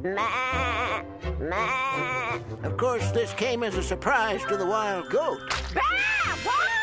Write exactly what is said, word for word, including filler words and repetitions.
Ma, ma. Of course, this came as a surprise to the wild goat. Ah, what?